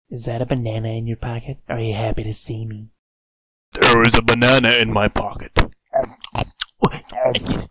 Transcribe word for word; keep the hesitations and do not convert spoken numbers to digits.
Is that a banana in your pocket? Are you happy to see me? There is a banana in my pocket.